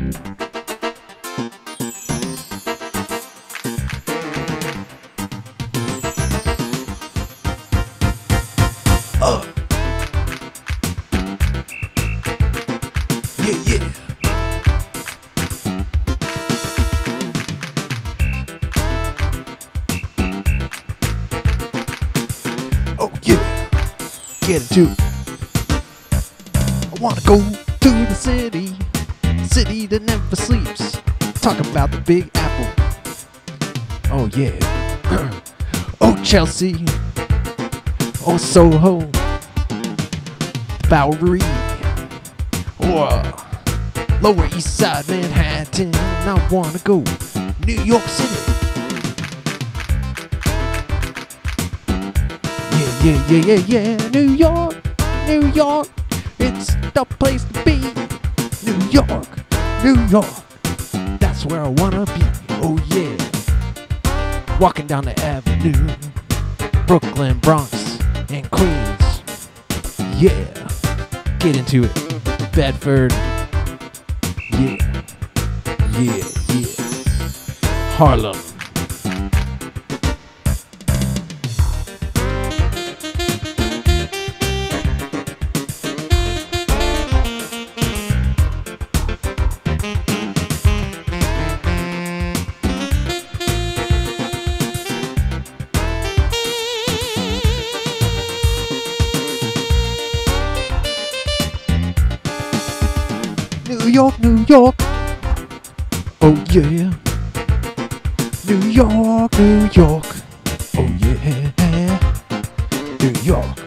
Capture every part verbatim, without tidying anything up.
Uh. Yeah, yeah. Oh yeah, get it too. I wanna go to the city, city that never sleeps. Talk about the Big Apple. Oh yeah. Oh Chelsea. Oh Soho. Bowery. Or Lower East Side Manhattan. I wanna go New York City. Yeah, yeah, yeah, yeah, yeah. New York, New York, it's the place to be. New York, New York, that's where I wanna be. Oh yeah. Walking down the avenue, Brooklyn, Bronx, and Queens. Yeah. Get into it. Bedford. Yeah. Yeah, yeah. Harlem. New York, New York, oh yeah. New York, New York, oh yeah. New York.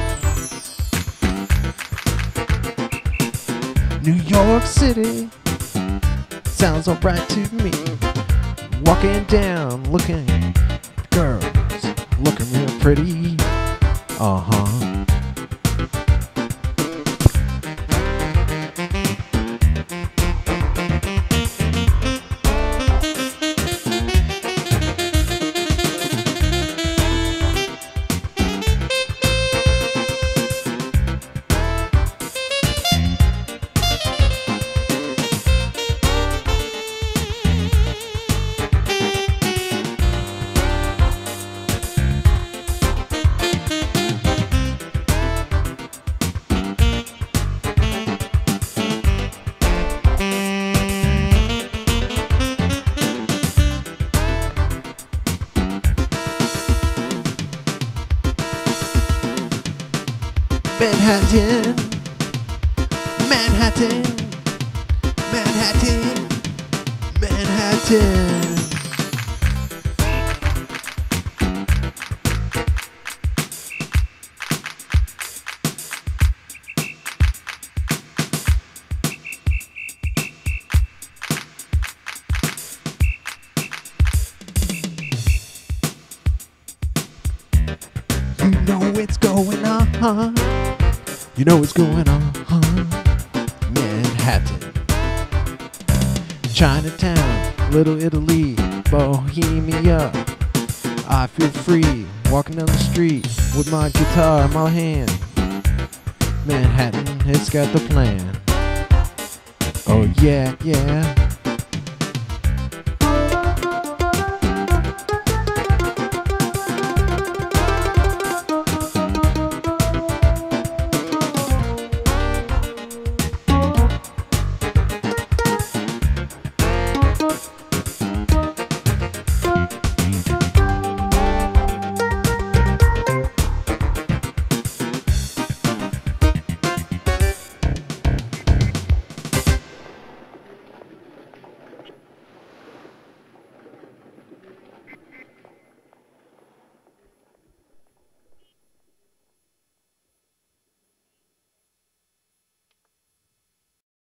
New York City, sounds alright to me. Walking down, looking at girls, looking real pretty. Uh-huh. Manhattan, Manhattan, Manhattan, Manhattan. You know it's going on. You know what's going on, Manhattan, Chinatown, Little Italy, Bohemia. I feel free walking down the street with my guitar in my hand. Manhattan, it's got the plan. Oh yeah, yeah.